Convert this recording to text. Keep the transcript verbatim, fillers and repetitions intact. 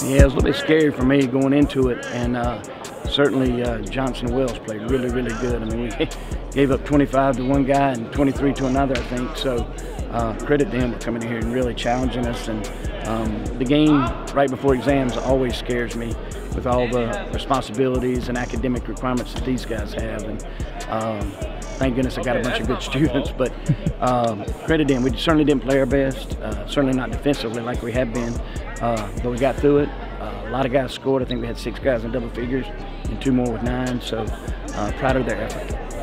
Yeah, it was a little bit scary for me going into it, and uh, certainly uh, Johnson Wells played really, really good. I mean, we gave up twenty-five to one guy and twenty-three to another, I think. So uh, credit to them for coming in here and really challenging us. And um, the game right before exams always scares me with all the responsibilities and academic requirements that these guys have. And um, thank goodness I got a bunch of good students, but um, credit them. We certainly didn't play our best, uh, certainly not defensively like we have been, uh, but we got through it. Uh, a lot of guys scored. I think we had six guys in double figures and two more with nine, so uh, proud of their effort.